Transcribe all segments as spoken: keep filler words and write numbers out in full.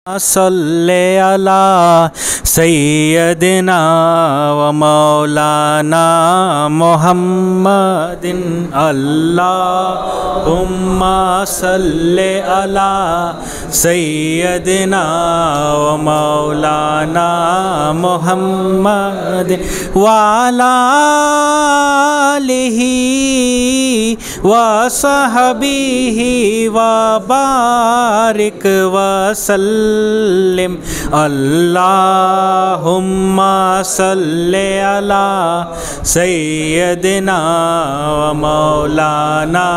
صلی علی سیدنا و مولانا محمد اللہم صلی علی سیدنا و مولانا محمد وعلی آلہ و صحبہ و بارک وسلم اللہم صلی علی سیدنا و مولانا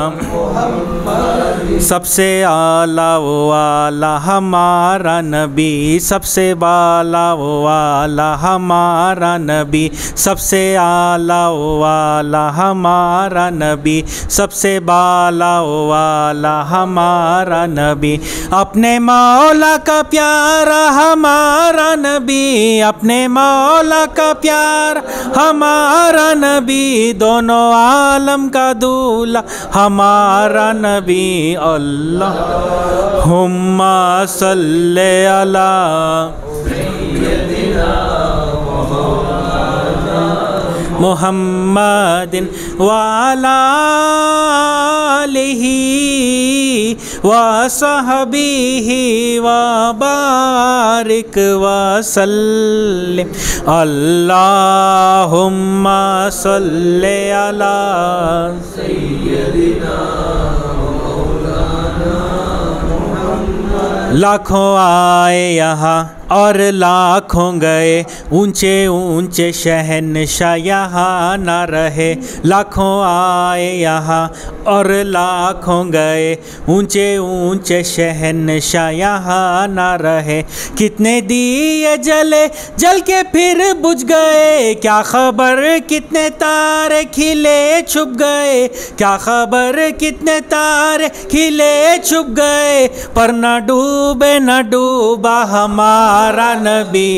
سب سے اعلیٰ و اعلیٰ ہمارا نبی، سب سے بالا و اعلیٰ ہمارا نبی، سب سے اعلیٰ و اعلیٰ ہمارا نبی، سب سے بالا و اعلیٰ ہمارا نبی، اپنے مولا کا پیارا ہمارا نبی، اپنے مولا کا پیار ہمارا نبی، دونوں عالم کا دولہ ہمارا نبی، اللہم صلی علی محمد وعلی آلہ وصحبہ وبارک وسلم اللہم صلی علی سیدنا لاکھوں آئے یہاں اور لاکھوں گئے، اونچے اونچے شہنشاہ یہاں نہ رہے، لاکھوں آئے یہاں اور لاکھوں گئے، اونچے اونچے شہنشاہ یہاں نہ رہے، کتنے دیے جلے جل کے پھر بجھ گئے، کیا خبر کتنے تارے کھلے چھپ گئے، کیا خبر کتنے تارے کھلے چھپ گئے، پر نہ ڈوبے نہ ڈوبا ہمارا ہمارا نبی،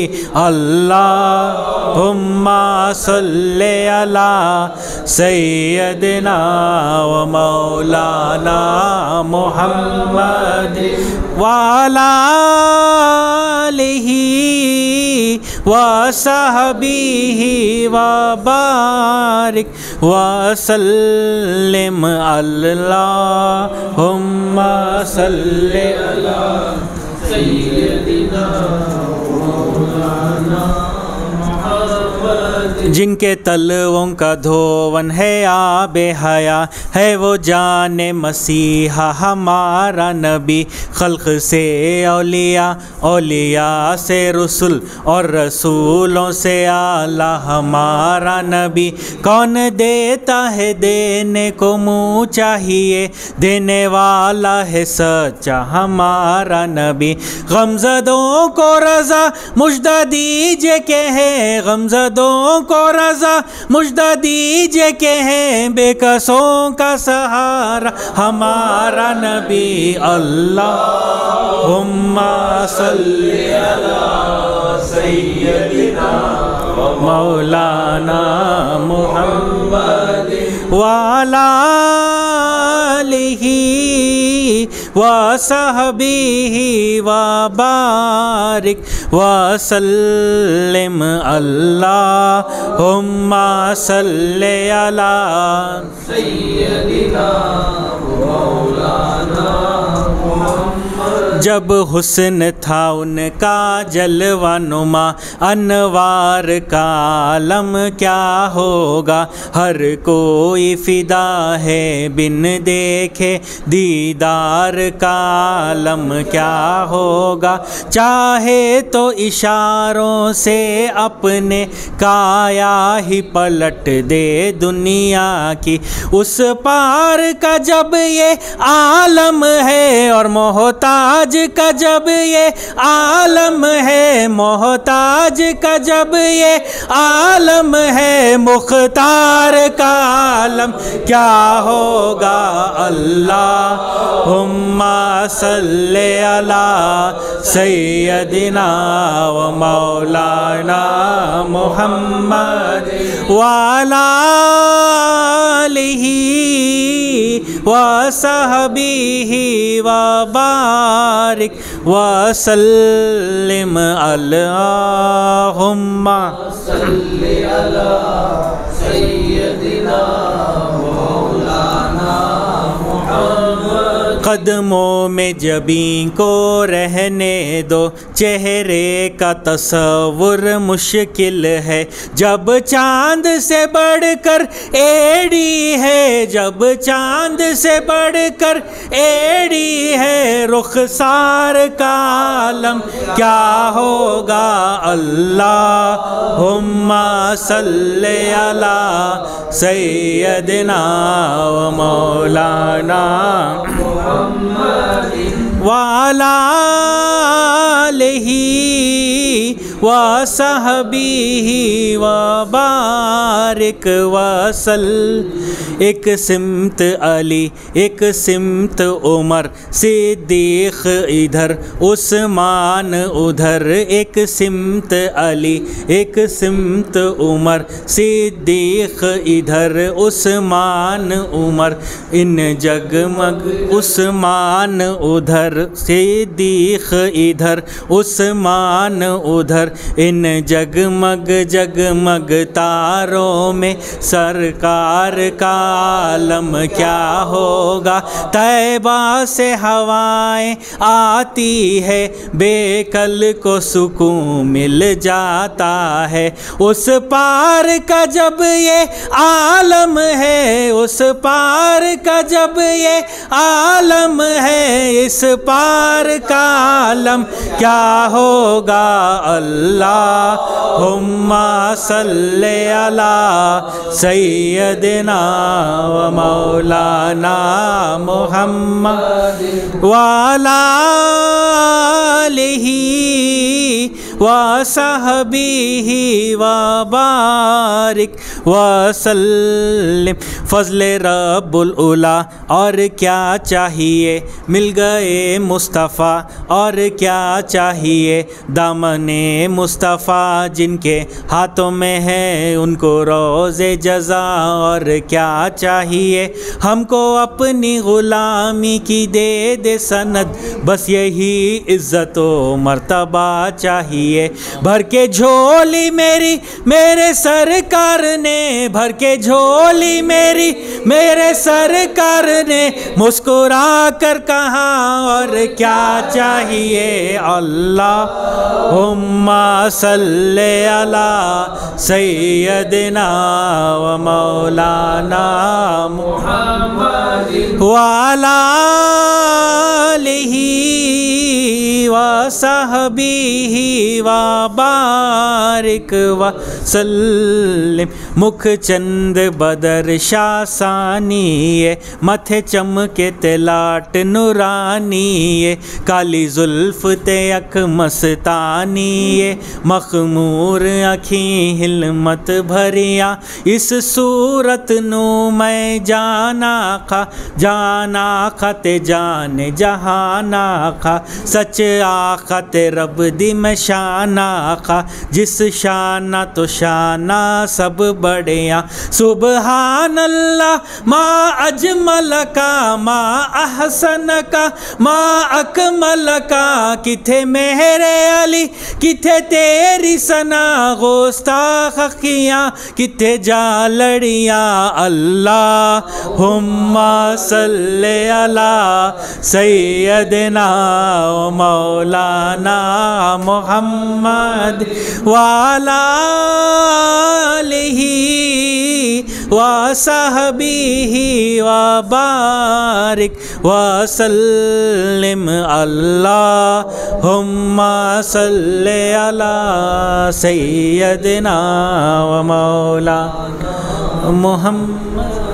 اللہم صلی علی سیدنا و مولانا محمد وعلی آلہ وصحبہ وبارک وسلم اللہم صلی علی سیدنا مولانا محمد جن کے تلووں کا دھون ہے آب حیا، ہے وہ جان مسیحا ہمارا نبی، خلق سے اولیاء، اولیاء سے رسول، اور رسولوں سے اعلیٰ ہمارا نبی، کون دیتا ہے دینے کو منہ چاہیے، دینے والا ہے سچا ہمارا نبی، غمزدوں کو رضا مژدہ دیجئے کہ ہے، غمزدوں کو رضا مژدہ دیجئے کہ ہے، بے کسوں کا سہارا ہمارا نبی، اللہم صلی علی سیدنا مولانا محمد وعلی آلہ وصحبہ وبارک وسلم اللہم صلی علی سیدنا مولانا محمد جب حسن تھا ان کا جلوہ نما، انوار کا عالم کیا ہوگا، ہر کوئی فدا ہے بن دیکھے دیدار کا عالم کیا ہوگا، چاہے تو اشاروں سے اپنے کایا ہی پلٹ دے دنیا کی، اس پار کا جب یہ عالم ہے، اور محتاج کا جب یہ عالم ہے، محتاج کا جب یہ عالم ہے، مختار کا عالم کیا ہوگا، اللہم صلی علی سیدنا و مولانا محمد وعلی آلہ وصحبه وبارك وسلم اللهم صل على سيدنا مولانا محمد. قدموں میں جبیں کو رہنے دو، چہرے کا تصور مشکل ہے، جب چاند سے بڑھ کر ایڑی ہے، جب چاند سے بڑھ کر ایڑی ہے، رخسار کا عالم کیا ہوگا. اللہم صلی علی سیدنا و مولانا وعلی آلہ وصحبہ وبارک وسلم. ایک سمت علی، ایک سمت عمر صدیق ادھر عثمان ادھر، ایک سمت علی ایک سمت عمر صدیق ادھر عثمان عمر، ان جگمگ عثمان ادھر صدیق ادھر عثمان ادھر، ان جگمگ جگمگ تاروں میں سرکار کا عالم کیا ہوگا. طیبہ سے ہوائیں آتی ہے، بے کل کو سکون مل جاتا ہے. اس پار کا جب یہ عالم ہے، اس پار کا جب یہ عالم ہے، اس پار کا عالم کیا ہوگا. اللہم صلی علی سیدنا و مولانا محمد وعلی آلہ وصحبہ وبارک وسلم. فضل رب العلا اور کیا چاہیے، مل گئے مصطفیٰ اور کیا چاہیے. دامن مصطفیٰ جن کے ہاتھوں میں ہے، ان کو روز جزا اور کیا چاہیے. ہم کو اپنی غلامی کی دے دے سند، بس یہی عزت و مرتبہ چاہیے. بھر کے جھولی میری میرے سرکار نے، بھر کے جھولی میری میرے سرکار نے، مسکرا کر کہا اور کیا چاہیے. اللہم صلی علی سیدنا و مولانا محمد وعلی آلہ وصحبہ وبارک وسلم. مکھ چند بدر شاسانی، متھے چمکے تلاٹ نورانی، کالی زلف تے اکھ مستانی، مخمور اکھیں حلمت بھریا. اس صورت نو میں جانا کھا جانا کھا تے جان جہانا کھا، سچ آخا تے رب دی میں شان آخا، جس شانہ تو شانہ سب بڑیاں. سبحان اللہ ما اجمل کا ما احسن کا ما اکمل کا، کتھے میرے علی کتھے تیری ثنا، گستاخ خیاں کتھے جا لڑیاں. اللہم صلی علی سیدنا و مولانا محمد وعلی آلہ وصحبہ وبارک وسلم. اللہم صلی علی سیدنا و مولانا محمد